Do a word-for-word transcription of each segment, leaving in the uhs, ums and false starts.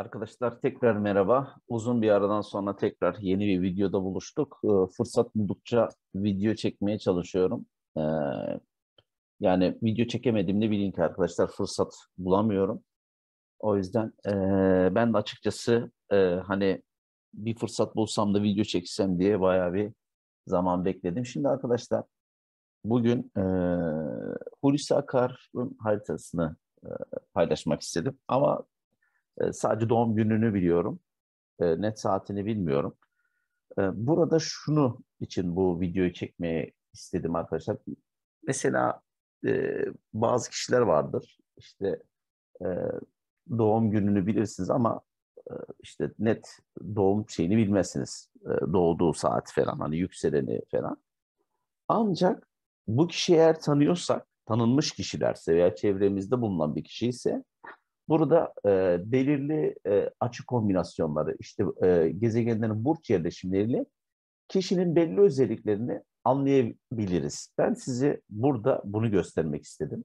Arkadaşlar tekrar merhaba. Uzun bir aradan sonra tekrar yeni bir videoda buluştuk. Ee, Fırsat buldukça video çekmeye çalışıyorum. Ee, Yani video çekemediğimde bilin ki arkadaşlar fırsat bulamıyorum. O yüzden e, ben de açıkçası e, hani bir fırsat bulsam da video çeksem diye bayağı bir zaman bekledim. Şimdi arkadaşlar bugün e, Hulusi Akar'ın haritasını e, paylaşmak istedim. Ama e, sadece doğum gününü biliyorum. E, net saatini bilmiyorum. E, burada şunu için bu videoyu çekmeye istedim arkadaşlar. Mesela e, bazı kişiler vardır. İşte e, doğum gününü bilirsiniz ama e, işte net doğum şeyini bilmezsiniz. E, doğduğu saat falan hani yükseleni falan. Ancak bu kişiyi eğer tanıyorsak, tanınmış kişilerse veya çevremizde bulunan bir kişi ise burada e, belirli e, açı kombinasyonları, işte e, gezegenlerin burç yerleşimleriyle kişinin belli özelliklerini anlayabiliriz. Ben size burada bunu göstermek istedim.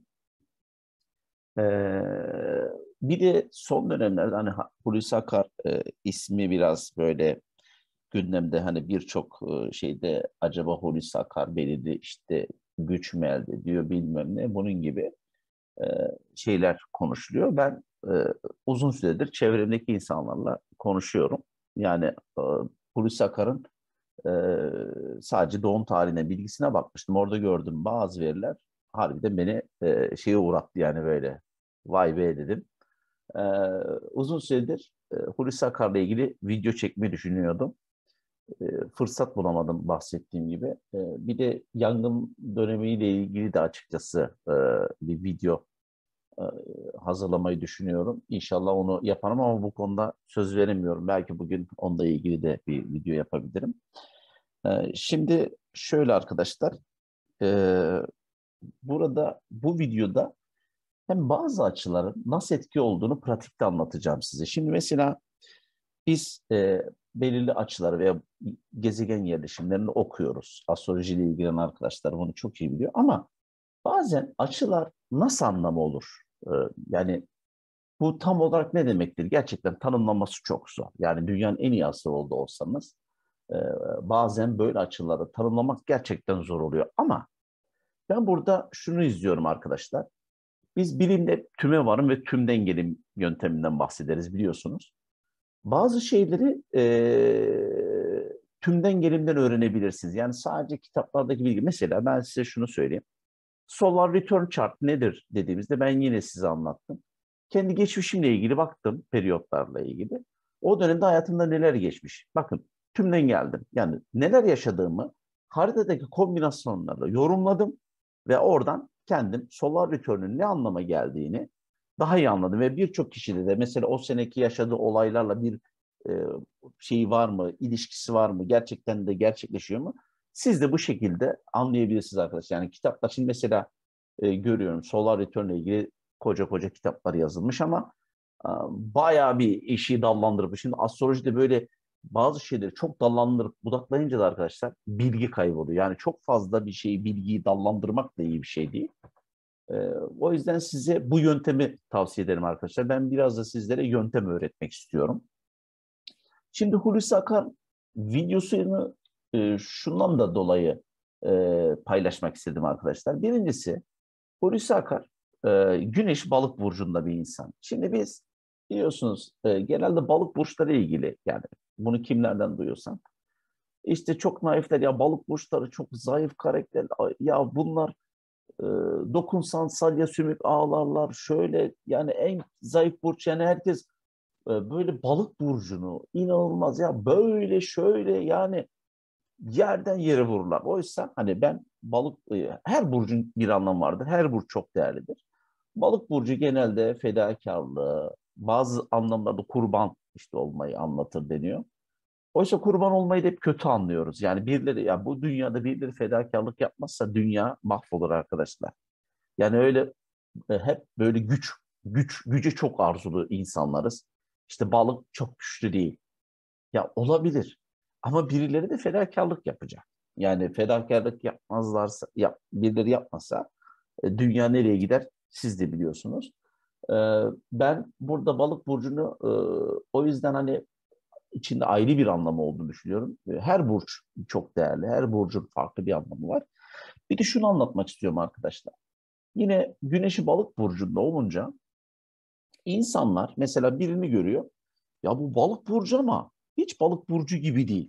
E, Bir de son dönemlerde hani Hulusi Akar e, ismi biraz böyle gündemde, hani birçok e, şeyde acaba Hulusi Akar belirli işte güç mü elde ediyor bilmem ne, bunun gibi e, şeyler konuşuluyor. Ben e, uzun süredir çevremdeki insanlarla konuşuyorum. Yani e, Hulusi Akar'ın e, sadece doğum tarihine, bilgisine bakmıştım. Orada gördüm bazı veriler harbiden beni e, şeye uğrattı, yani böyle vay be dedim. E, Uzun süredir e, Hulusi Akar'la ilgili video çekmeyi düşünüyordum. E, fırsat bulamadım bahsettiğim gibi. E, bir de yangın dönemiyle ilgili de açıkçası e, bir video e, hazırlamayı düşünüyorum. İnşallah onu yaparım ama bu konuda söz veremiyorum. Belki bugün onunla ilgili de bir video yapabilirim. E, Şimdi şöyle arkadaşlar, e, burada bu videoda hem bazı açıların nasıl etki olduğunu pratikte anlatacağım size. Şimdi mesela biz e, belirli açıları veya gezegen yerleşimlerini okuyoruz. Astrolojiyle ilgilenen arkadaşlar bunu çok iyi biliyor ama bazen açılar nasıl anlamı olur? E, yani bu tam olarak ne demektir? Gerçekten tanımlaması çok zor. Yani dünyanın en iyi astroloğu olsanız e, bazen böyle açıları tanımlamak gerçekten zor oluyor. Ama ben burada şunu izliyorum arkadaşlar. Biz bilimde tüme varım ve tümden gelim yönteminden bahsederiz, biliyorsunuz. Bazı şeyleri e, tümden gelimden öğrenebilirsiniz. Yani sadece kitaplardaki bilgi. Mesela ben size şunu söyleyeyim. Solar Return Chart nedir dediğimizde ben yine size anlattım. Kendi geçmişimle ilgili baktım, periyotlarla ilgili. O dönemde hayatımda neler geçmiş. Bakın, tümden geldim. Yani neler yaşadığımı haritadaki kombinasyonlarla yorumladım ve oradan kendim Solar Return'ün ne anlama geldiğini daha iyi anladım. Ve birçok kişide de mesela o seneki yaşadığı olaylarla bir e, şeyi var mı, ilişkisi var mı, gerçekten de gerçekleşiyor mu? Siz de bu şekilde anlayabilirsiniz arkadaşlar. Yani kitaplar, şimdi mesela e, görüyorum Solar Return ile ilgili koca koca kitaplar yazılmış ama e, bayağı bir işi dallandırıp, şimdi astrolojide böyle bazı şeyleri çok dallandırıp budaklayınca da arkadaşlar bilgi kayboluyor. Yani çok fazla bir şeyi, bilgiyi dallandırmak da iyi bir şey değil. E, O yüzden size bu yöntemi tavsiye ederim arkadaşlar. Ben biraz da sizlere yöntem öğretmek istiyorum. Şimdi Hulusi Akar videosunu e, şundan da dolayı e, paylaşmak istedim arkadaşlar. Birincisi, Hulusi Akar e, Güneş Balık burcunda bir insan. Şimdi biz biliyorsunuz e, genelde balık burçları ilgili, yani bunu kimlerden duyuyorsan işte çok naifler, ya balık burçları çok zayıf karakter, ya bunlar e, dokunsan salya sümük ağlarlar, şöyle yani en zayıf burç, yani herkes e, böyle balık burcunu inanılmaz ya, böyle şöyle yani yerden yere vururlar. Oysa hani ben balık, e, her burcun bir anlamı vardır. Her burç çok değerlidir. Balık burcu genelde fedakarlığı, bazı anlamlarda kurban işte olmayı anlatır deniyor. Oysa kurban olmayı da hep kötü anlıyoruz. Yani birileri, ya bu dünyada birileri fedakarlık yapmazsa dünya mahvolur arkadaşlar. Yani öyle e, hep böyle güç, güç, gücü çok arzulu insanlarız. İşte balık çok güçlü değil. Ya olabilir. Ama birileri de fedakarlık yapacak. Yani fedakarlık yapmazlarsa, yap, birileri yapmasa e, dünya nereye gider siz de biliyorsunuz. E, ben burada balık burcunu e, o yüzden hani içinde ayrı bir anlamı olduğunu düşünüyorum. E, Her burç çok değerli. Her burcun farklı bir anlamı var. Bir de şunu anlatmak istiyorum arkadaşlar. Yine Güneş'i balık burcunda olunca insanlar mesela birini görüyor. Ya bu balık burcu ama hiç balık burcu gibi değil.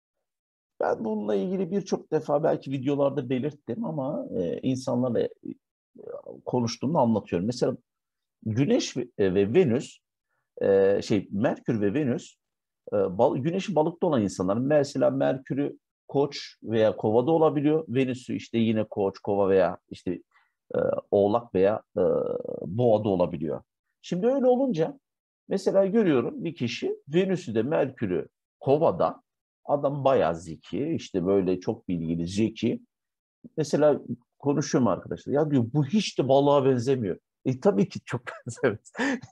Ben bununla ilgili birçok defa belki videolarda belirttim ama e, insanlarla e, konuştuğumda anlatıyorum. Mesela Güneş ve, e, ve Venüs, e, şey Merkür ve Venüs, e, bal, Güneş'i balıkta olan insanlar. Mesela Merkür'ü Koç veya Kova'da olabiliyor. Venüs'ü işte yine Koç, Kova veya işte e, Oğlak veya e, Boğa'da olabiliyor. Şimdi öyle olunca mesela görüyorum bir kişi Venüs'ü de Merkür'ü Kova'da, adam bayağı zeki, işte böyle çok bilgili, zeki. Mesela konuşuyorum arkadaşlar. Ya diyor bu hiç de balığa benzemiyor. E tabii ki çok benzemez.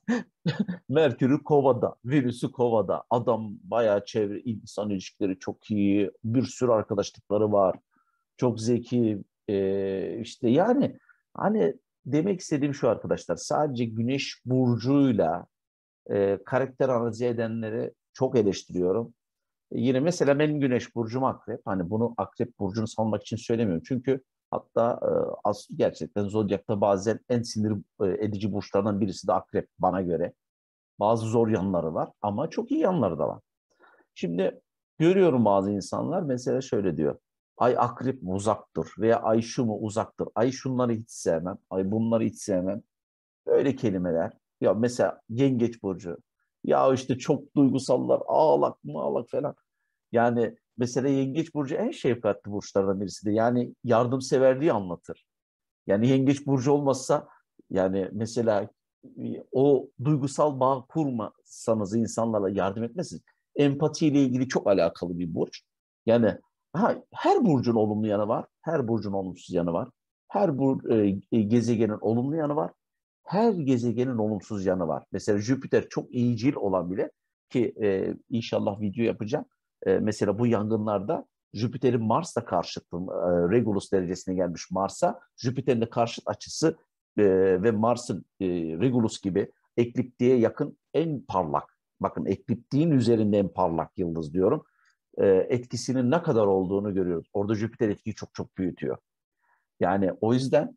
Merkür'ü Kova'da, Venüs'ü Kova'da. Adam bayağı çevre, insan ilişkileri çok iyi. Bir sürü arkadaşlıkları var. Çok zeki. E, işte yani hani demek istediğim şu arkadaşlar. Sadece Güneş burcuyla e, karakter analizi edenleri çok eleştiriyorum. E, Yine mesela benim Güneş burcum Akrep. Hani bunu Akrep burcunu salmak için söylemiyorum. Çünkü hatta e, aslında gerçekten Zodyak'ta bazen en sinir e, edici burçlardan birisi de Akrep bana göre. Bazı zor yanları var ama çok iyi yanları da var. Şimdi görüyorum bazı insanlar mesela şöyle diyor. Ay akrep uzaktır veya ay şu mu uzaktır. Ay şunları hiç sevmem. Ay bunları hiç sevmem. Böyle kelimeler. Ya mesela yengeç burcu. Ya işte çok duygusallar. Ağlak mı ağlak falan. Yani mesela yengeç burcu en şefkatli burçlardan birisidir. Yani yardımseverliği anlatır. Yani yengeç burcu olmazsa yani mesela e, o duygusal bağ kurmasanız insanlarla yardım etmezsiniz. Empatiyle ilgili çok alakalı bir burç. Yani ha, her burcun olumlu yanı var, her burcun olumsuz yanı var. Her bur, e, e, gezegenin olumlu yanı var. Her gezegenin olumsuz yanı var. Mesela Jüpiter çok iyicil olan bile ki e, inşallah video yapacağım. E, mesela bu yangınlarda Jüpiter'in Mars'la karşıtı, e, Regulus derecesine gelmiş Mars'a, Jüpiter'in de karşıt açısı e, ve Mars'ın e, Regulus gibi ekliptiğe yakın en parlak, bakın ekliptiğin üzerinde en parlak yıldız diyorum, e, etkisinin ne kadar olduğunu görüyoruz. Orada Jüpiter etkiyi çok çok büyütüyor. Yani o yüzden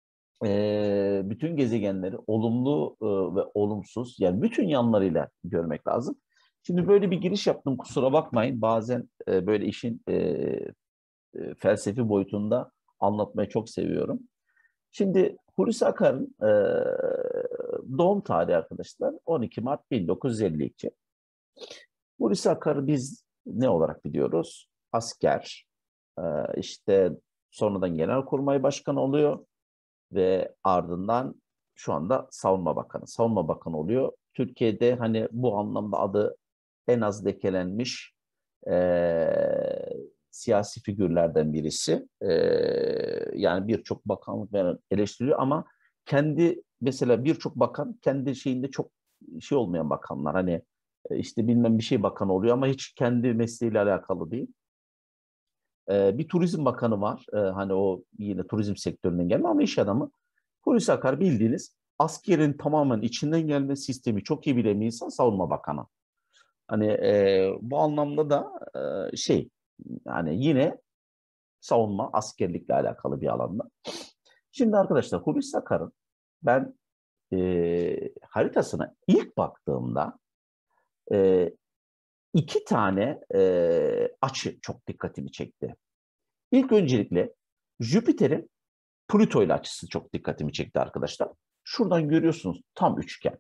e, bütün gezegenleri olumlu e, ve olumsuz, yani bütün yanlarıyla görmek lazım. Şimdi böyle bir giriş yaptım, kusura bakmayın. Bazen e, böyle işin e, e, felsefi boyutunda anlatmayı çok seviyorum. Şimdi Hulusi Akar'ın e, doğum tarihi arkadaşlar on iki Mart bin dokuz yüz elli iki. Hulusi Akar'ı biz ne olarak biliyoruz? Asker, e, işte sonradan Genelkurmay Başkanı oluyor ve ardından şu anda Savunma Bakanı. Savunma Bakanı oluyor. Türkiye'de hani bu anlamda adı en az lekelenmiş e, siyasi figürlerden birisi. E, yani birçok bakanlık eleştiriyor ama kendi mesela birçok bakan kendi şeyinde çok şey olmayan bakanlar. Hani e, işte bilmem bir şey bakanı oluyor ama hiç kendi mesleğiyle alakalı değil. E, bir turizm bakanı var. E, hani o yine turizm sektöründen gelme ama iş adamı. Hulusi Akar bildiğiniz askerin tamamen içinden gelme sistemi çok iyi bilen bir insan, savunma bakanı. Hani e, bu anlamda da e, şey yani yine savunma askerlikle alakalı bir alanda. Şimdi arkadaşlar Hulusi Akar'ın ben e, haritasına ilk baktığımda e, iki tane e, açı çok dikkatimi çekti. İlk öncelikle Jüpiter'in Plüto ile açısı çok dikkatimi çekti arkadaşlar. Şuradan görüyorsunuz tam üçgen.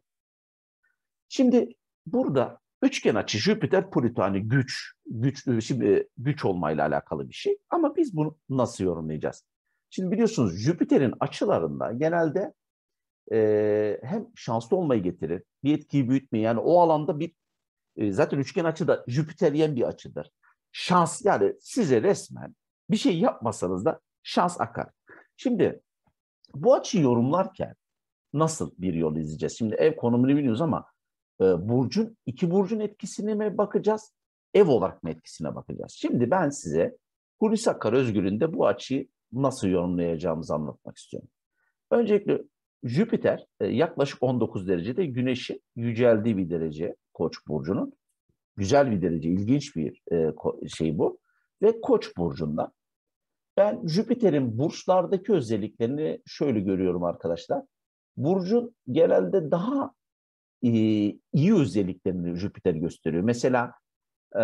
Şimdi burada üçgen açı Jüpiter Plüto hani güç, güç şimdi güç olmayla alakalı bir şey. Ama biz bunu nasıl yorumlayacağız? Şimdi biliyorsunuz Jüpiter'in açılarında genelde e, hem şanslı olmayı getirir, bir etkiyi büyütmeyi, yani o alanda bir e, zaten üçgen açı da Jüpiteryen bir açıdır. Şans, yani size resmen bir şey yapmasanız da şans akar. Şimdi bu açıyı yorumlarken nasıl bir yol izleyeceğiz? Şimdi ev konumunu biliyoruz ama e, burcun iki burcun etkisine mi bakacağız? Ev olarak mı etkisine bakacağız? Şimdi ben size Hulusi Akar Özgür'ün de bu açıyı nasıl yorumlayacağımızı anlatmak istiyorum. Öncelikle Jüpiter e, yaklaşık on dokuz derecede, Güneş'in yüceldiği bir derece Koç burcunun. Güzel bir derece, ilginç bir e, şey bu. Ve Koç burcunda. Ben Jüpiter'in burçlardaki özelliklerini şöyle görüyorum arkadaşlar. Burcun genelde daha e, iyi özelliklerini Jüpiter gösteriyor. Mesela e,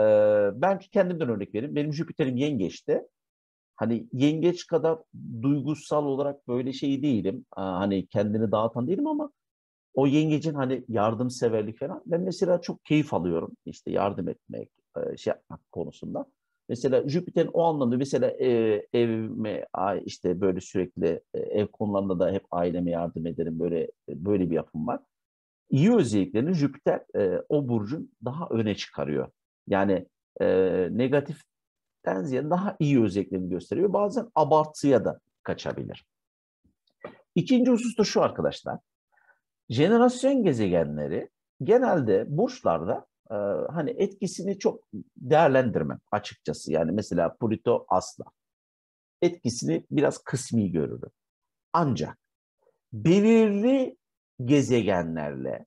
ben kendimden örnek vereyim. Benim Jüpiter'im Yengeç'te. Hani yengeç kadar duygusal olarak böyle şey değilim. Aa, hani kendini dağıtan değilim ama o yengecin hani yardımseverlik falan. Ben mesela çok keyif alıyorum. İşte yardım etmek, e, şey yapmak konusunda. Mesela Jüpiter'in o anlamda mesela e, evime işte böyle sürekli e, ev konularında da hep aileme yardım ederim. Böyle böyle bir yapım var. İyi özelliklerini Jüpiter e, o burcun daha öne çıkarıyor. Yani e, negatif ziyade daha iyi özelliklerini gösteriyor. Bazen abartıya da kaçabilir. İkinci husus da şu arkadaşlar. Jenerasyon gezegenleri genelde burçlarda e, hani etkisini çok değerlendirmem açıkçası. Yani mesela Plüto Aslan. Etkisini biraz kısmi görürüm. Ancak belirli gezegenlerle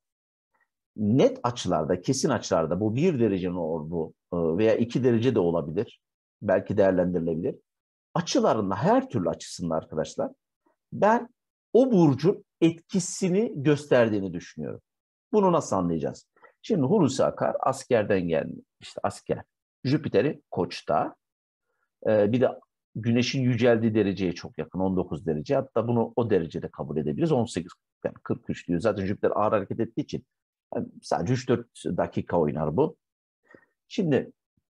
net açılarda, kesin açılarda bu bir derecenin olduğu veya iki derece de olabilir. Belki değerlendirilebilir. Açılarında her türlü açısında arkadaşlar ben o burcun etkisini gösterdiğini düşünüyorum. Bunu nasıl anlayacağız? Şimdi Hulusi Akar askerden gelmiş. İşte asker. Jüpiter'i Koç'ta. Ee, bir de Güneş'in yüceldiği dereceye çok yakın. on dokuz derece. Hatta bunu o derecede kabul edebiliriz. on sekiz, yani kırk üç diyor. Zaten Jüpiter ağır hareket ettiği için yani sadece üç dört dakika oynar bu. Şimdi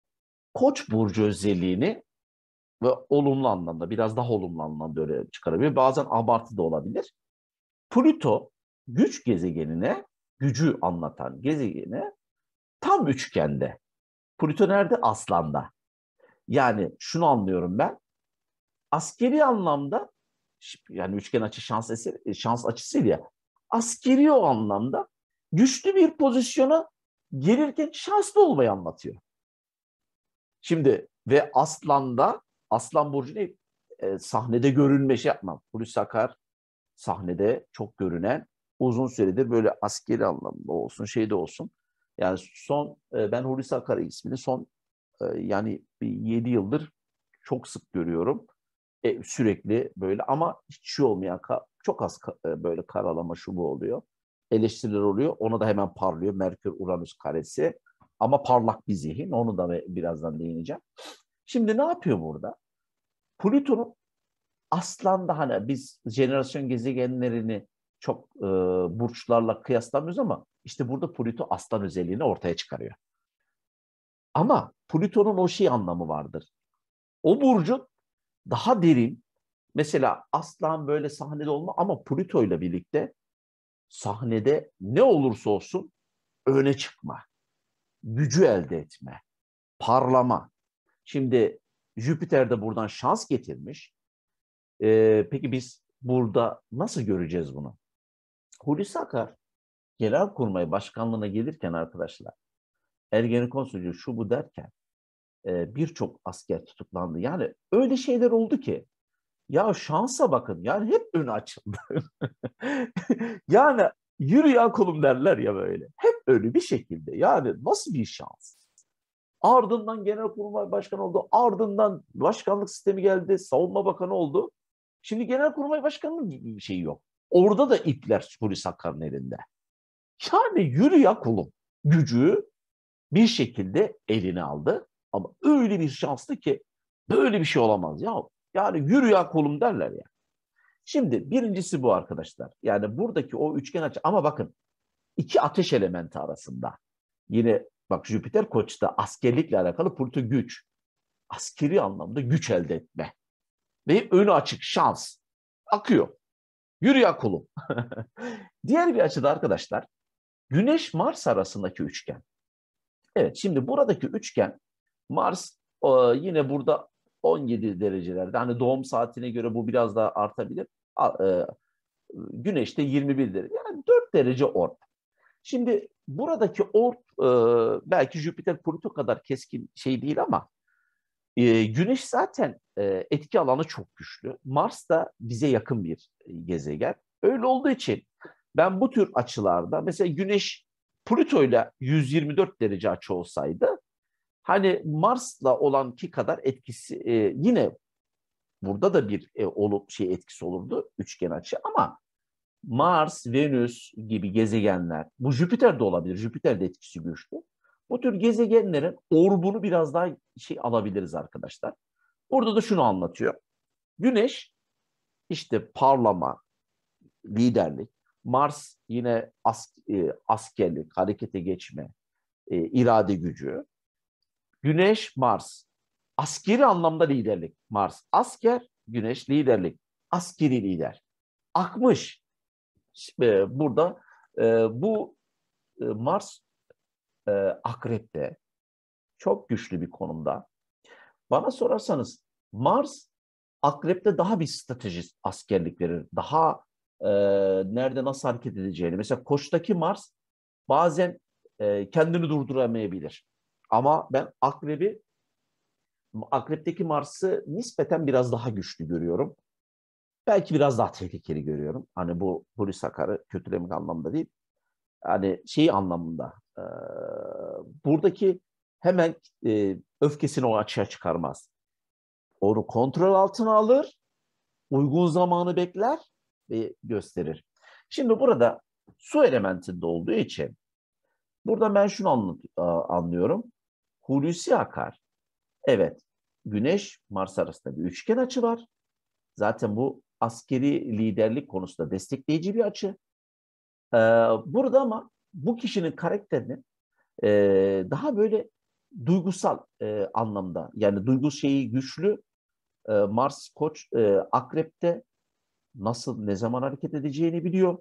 Koç burcu özelliğini ve olumlu anlamda, biraz daha olumlu anlamda öyle çıkarabilir. Bazen abartı da olabilir. Plüto güç gezegenine, gücü anlatan gezegene tam üçgende. Plüto nerede? Aslan'da. Yani şunu anlıyorum ben. Askeri anlamda, yani üçgen açı şans, eseri, şans açısıyla ya, askeri o anlamda güçlü bir pozisyona gelirken şanslı olmayı anlatıyor. Şimdi ve Aslan'da, Aslan Burcu ne? E, sahnede görünme şey yapmam. Hulusi Akar sahnede çok görünen, uzun süredir böyle askeri anlamda olsun, şeyde olsun. Yani son e, ben Hulusi Akar ismini son e, yani yedi yıldır çok sık görüyorum. E, sürekli böyle ama hiç şey olmayan, çok az e, böyle karalama şu bu oluyor. Eleştiriler oluyor. Ona da hemen parlıyor. Merkür Uranüs karesi. Ama parlak bir zihin. Onu da birazdan değineceğim. Şimdi ne yapıyor burada? Plüton'un Aslan'da hani biz jenerasyon gezegenlerini çok e, burçlarla kıyaslamıyoruz ama işte burada Plüto Aslan özelliğini ortaya çıkarıyor. Ama Plüton'un o şey anlamı vardır. O burcun daha derin, mesela Aslan böyle sahnede olma ama Plüto ile birlikte sahnede ne olursa olsun öne çıkma, gücü elde etme, parlama. Şimdi Jüpiter de buradan şans getirmiş. Ee, peki biz burada nasıl göreceğiz bunu? Hulusi Akar Genelkurmay Başkanlığı'na gelirken arkadaşlar, Ergenekon süreci şu bu derken e, birçok asker tutuklandı. Yani öyle şeyler oldu ki ya şansa bakın yani hep önü açıldı. Yani yürü ya kolum derler ya böyle. Hep öyle bir şekilde. Yani nasıl bir şans? Ardından Genelkurmay Başkanı oldu. Ardından başkanlık sistemi geldi. Savunma Bakanı oldu. Şimdi Genelkurmay Başkanı'nın bir şeyi yok. Orada da ipler Hulusi Akar'ın elinde. Yani yürü ya kulum. Gücü bir şekilde eline aldı. Ama öyle bir şanslı ki böyle bir şey olamaz ya. Yani yürü ya kulum derler ya. Şimdi birincisi bu arkadaşlar. Yani buradaki o üçgen açı ama bakın iki ateş elementi arasında. Yine bak Jüpiter Koç'ta askerlikle alakalı Plüto güç. Askeri anlamda güç elde etme. Ve önü açık şans. Akıyor. Yürü ya kulum. Diğer bir açıda arkadaşlar Güneş-Mars arasındaki üçgen. Evet şimdi buradaki üçgen Mars e, yine burada on yedi derecelerde. Hani doğum saatine göre bu biraz daha artabilir. E, Güneş'te yirmi bir derece. Yani dört derece orta. Şimdi buradaki ort e, belki Jüpiter Plüto kadar keskin şey değil ama e, Güneş zaten e, etki alanı çok güçlü. Mars da bize yakın bir gezegen. Öyle olduğu için ben bu tür açılarda mesela Güneş Plüto ile yüz yirmi dört derece açı olsaydı hani Mars'la olanki kadar etkisi e, yine burada da bir e, olup şey etkisi olurdu üçgen açı ama Mars, Venüs gibi gezegenler, bu Jüpiter de olabilir. Jüpiter de etkisi güçlü. Bu tür gezegenlerin orbunu biraz daha şey alabiliriz arkadaşlar. Burada da şunu anlatıyor. Güneş işte parlama, liderlik. Mars yine as, e, askerlik, harekete geçme, e, irade gücü. Güneş, Mars. Askeri anlamda liderlik. Mars asker, Güneş liderlik. Askeri lider. Akmış. E, burada e, bu e, Mars e, Akrep'te çok güçlü bir konumda. Bana sorarsanız Mars Akrep'te daha bir stratejist askerlik verir. Daha e, nerede nasıl hareket edeceğini. Mesela Koç'taki Mars bazen e, kendini durduramayabilir. Ama ben Akrep'i Akrep'teki Mars'ı nispeten biraz daha güçlü görüyorum. Belki biraz daha tehlikeli görüyorum. Hani bu Hulusi Akar'ı kötülemek anlamda değil. Hani şey anlamında e, buradaki hemen e, öfkesini o açığa çıkarmaz. Onu kontrol altına alır, uygun zamanı bekler ve gösterir. Şimdi burada su elementinde olduğu için burada ben şunu anlat, anlıyorum. Hulusi Akar, evet, Güneş Mars arasında bir üçgen açı var. Zaten bu askeri liderlik konusunda destekleyici bir açı. Ee, burada ama bu kişinin karakterini e, daha böyle duygusal e, anlamda, yani duygu şeyi güçlü. E, Mars Koç e, Akrep'te nasıl ne zaman hareket edeceğini biliyor.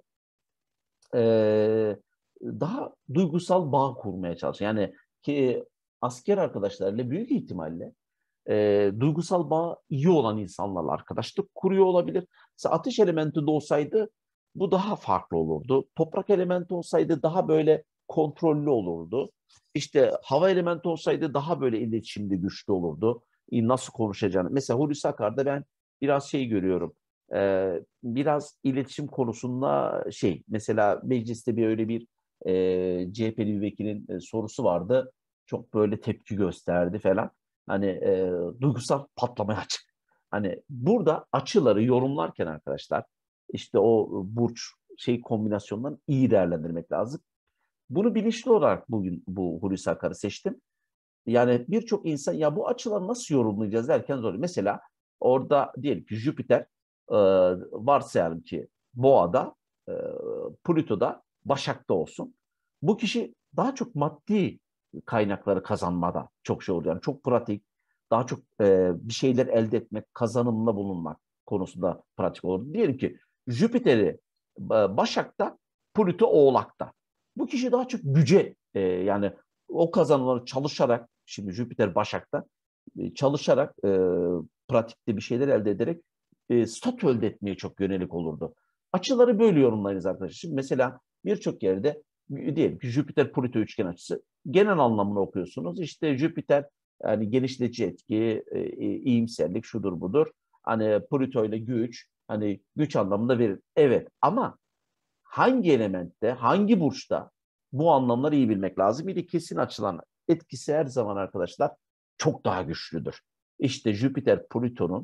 E, daha duygusal bağ kurmaya çalışıyor. Yani ki asker arkadaşlarıyla büyük ihtimalle e, duygusal bağ iyi olan insanlarla arkadaşlık kuruyor olabilir. Mesela ateş elementi de olsaydı bu daha farklı olurdu. Toprak elementi olsaydı daha böyle kontrollü olurdu. İşte hava elementi olsaydı daha böyle iletişimde güçlü olurdu. E, Nasıl konuşacağını. Mesela Hulusi Akar'da ben biraz şey görüyorum. Ee, biraz iletişim konusunda şey, mesela mecliste bir öyle bir e, C H P'li bir vekilin e, sorusu vardı. Çok böyle tepki gösterdi falan. Hani e, duygusal patlamaya açık. Hani burada açıları yorumlarken arkadaşlar işte o burç şey kombinasyonlarını iyi değerlendirmek lazım. Bunu bilinçli olarak bugün bu Hulusi Akar'ı seçtim. Yani birçok insan ya bu açıları nasıl yorumlayacağız derken zor. Mesela orada diyelim ki Jüpiter e, varsayalım ki Boğa'da, e, Plüto'da, Başak'ta olsun. Bu kişi daha çok maddi kaynakları kazanmada çok şey olur. Yani çok pratik, daha çok e, bir şeyler elde etmek, kazanımda bulunmak konusunda pratik olur. Diyelim ki Jüpiter'i e, Başak'ta, Plüto Oğlak'ta. Bu kişi daha çok güce e, yani o kazanımları çalışarak, şimdi Jüpiter Başak'ta e, çalışarak e, pratikte bir şeyler elde ederek e, statü elde etmeye çok yönelik olurdu. Açıları böyle yorumlayınız arkadaşlar. Şimdi mesela birçok yerde diyelim ki Jüpiter Plüto üçgen açısı genel anlamını okuyorsunuz. İşte Jüpiter yani genişletici etki, e, e, iyimserlik şudur budur. Hani Plüto ile güç, hani güç anlamında verir. Evet ama hangi elementte, hangi burçta bu anlamları iyi bilmek lazım. Bir de kesin açılan etkisi her zaman arkadaşlar çok daha güçlüdür. İşte Jüpiter Plüton'un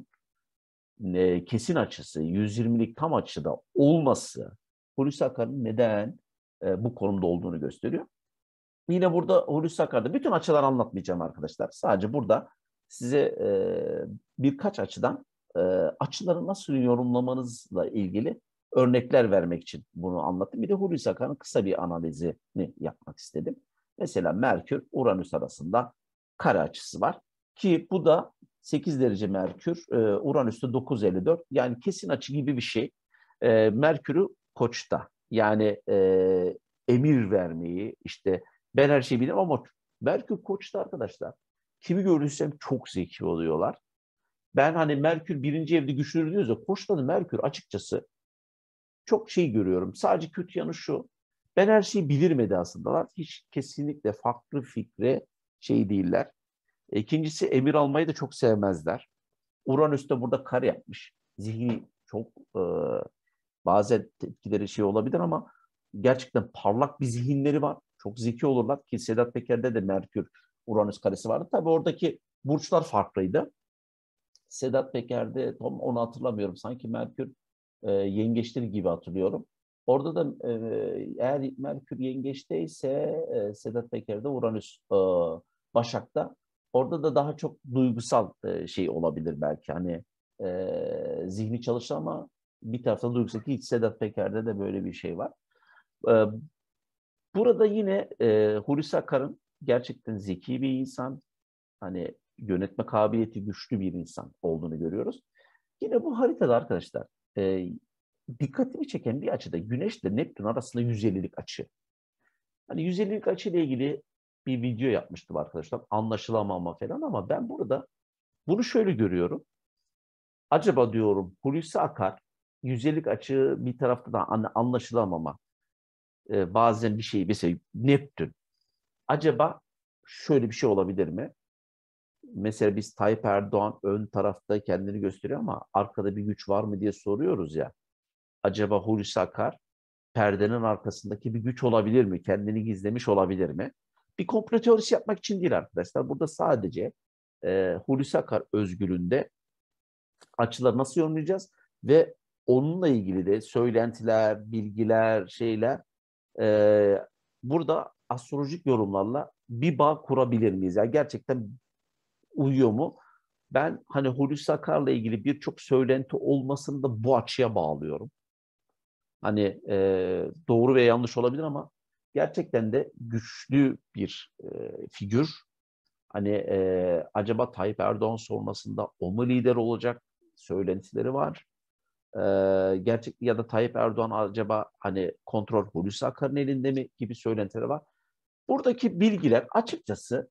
e, kesin açısı yüz yirmilik tam açıda olması Hulusi Akar'ın neden e, bu konumda olduğunu gösteriyor. Yine burada Hulusi Akar'da bütün açıları anlatmayacağım arkadaşlar. Sadece burada size e, birkaç açıdan e, açıları nasıl yorumlamanızla ilgili örnekler vermek için bunu anlattım. Bir de Hulusi Akar'ın kısa bir analizini yapmak istedim. Mesela Merkür, Uranüs arasında kare açısı var. Ki bu da sekiz derece Merkür, e, Uranüs'te dokuz virgül elli dört. Yani kesin açı gibi bir şey. E, Merkür'ü Koç'ta. Yani e, emir vermeyi, işte ben her şeyi bilirim ama Merkür Koç'ta arkadaşlar. Kimi görürsem çok zeki oluyorlar. Ben hani Merkür birinci evde güçlüdür diyoruz ya, Koç'ta da Merkür açıkçası çok şey görüyorum. Sadece kötü yanı şu. Ben her şeyi bilirim edasındalar. Hiç kesinlikle farklı fikre şey değiller. İkincisi emir almayı da çok sevmezler. Uranüs de burada kare yapmış. Zihni çok e, bazen tepkileri şey olabilir ama gerçekten parlak bir zihinleri var. Çok zeki olurlar ki Sedat Peker'de de Merkür Uranüs karesi vardı. Tabii oradaki burçlar farklıydı. Sedat Peker'de tam onu hatırlamıyorum. Sanki Merkür e, yengeçleri gibi hatırlıyorum. Orada da e, eğer Merkür yengeçteyse e, Sedat Peker'de Uranüs e, Başak'ta. Orada da daha çok duygusal e, şey olabilir belki. Hani e, zihni çalışır ama bir tarafta duygusal ki hiç Sedat Peker'de de böyle bir şey var. E, Burada yine e, Hulusi Akar'ın gerçekten zeki bir insan, hani yönetme kabiliyeti güçlü bir insan olduğunu görüyoruz. Yine bu haritada arkadaşlar e, dikkatimi çeken bir açıda Güneş ile Neptün arasında yüz ellilik açı. Hani yüz ellilik açı ile ilgili bir video yapmıştım arkadaşlar. Anlaşılamama falan ama ben burada bunu şöyle görüyorum. Acaba diyorum Hulusi Akar yüz ellilik açı bir tarafta da anlaşılamama. E, bazen bir şey mesela Neptün. Acaba şöyle bir şey olabilir mi? Mesela biz Tayyip Erdoğan ön tarafta kendini gösteriyor ama arkada bir güç var mı diye soruyoruz ya. Acaba Hulusi Akar perdenin arkasındaki bir güç olabilir mi? Kendini gizlemiş olabilir mi? Bir komplo teorisi yapmak için değil arkadaşlar. Burada sadece e, Hulusi Akar özgürlüğünde açıları nasıl yorumlayacağız ve onunla ilgili de söylentiler, bilgiler, şeyler e, burada astrolojik yorumlarla bir bağ kurabilir miyiz? Yani gerçekten uyuyor mu? Ben hani Hulusi Akar'la ilgili birçok söylenti olmasını da bu açıya bağlıyorum. Hani e, doğru ve yanlış olabilir ama gerçekten de güçlü bir e, figür. Hani e, acaba Tayyip Erdoğan sonrasında o mu lider olacak söylentileri var. E, gerçek ya da Tayyip Erdoğan acaba hani kontrol Hulusi Akar'ın elinde mi gibi söylentileri var. Buradaki bilgiler açıkçası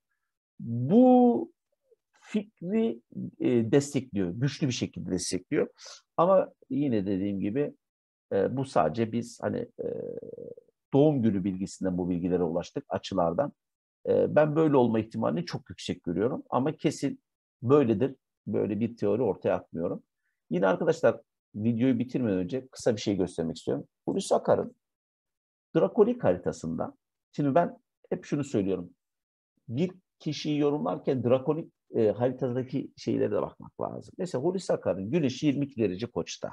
bu fikri e, destekliyor. Güçlü bir şekilde destekliyor. Ama yine dediğim gibi e, bu sadece biz hani e, doğum günü bilgisinden bu bilgilere ulaştık açılardan. E, ben böyle olma ihtimalini çok yüksek görüyorum. Ama kesin böyledir. Böyle bir teori ortaya atmıyorum. Yine arkadaşlar videoyu bitirmeden önce kısa bir şey göstermek istiyorum. Hulusi Akar'ın Drakonik haritasında, şimdi ben hep şunu söylüyorum. Bir kişiyi yorumlarken drakonik e, haritadaki şeylere de bakmak lazım. Mesela Hulusi Akar'ın Güneşi yirmi iki derece Koç'ta.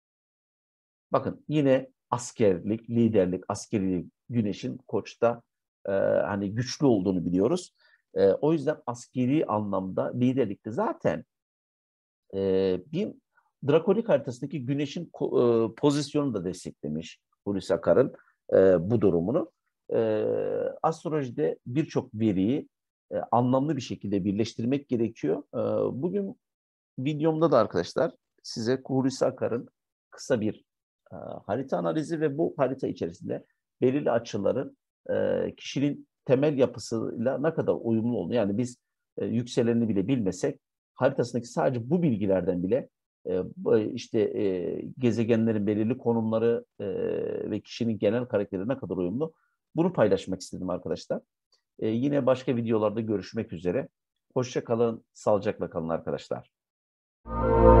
Bakın yine askerlik, liderlik, askerilik Güneş'in Koç'ta e, hani güçlü olduğunu biliyoruz. E, o yüzden askeri anlamda liderlikte zaten e, bir drakonik haritasındaki Güneş'in e, pozisyonu da desteklemiş Hulusi Akar'ın e, bu durumunu. E, astrolojide birçok veriyi e, anlamlı bir şekilde birleştirmek gerekiyor. E, bugün videomda da arkadaşlar size Hulusi Akar'ın kısa bir e, harita analizi ve bu harita içerisinde belirli açıların e, kişinin temel yapısıyla ne kadar uyumlu olduğunu, yani biz e, yükselenini bile bilmesek haritasındaki sadece bu bilgilerden bile e, işte e, gezegenlerin belirli konumları e, ve kişinin genel karakteri ne kadar uyumlu, bunu paylaşmak istedim arkadaşlar. E, yine başka videolarda görüşmek üzere. Hoşça kalın, sağlıcakla kalın arkadaşlar.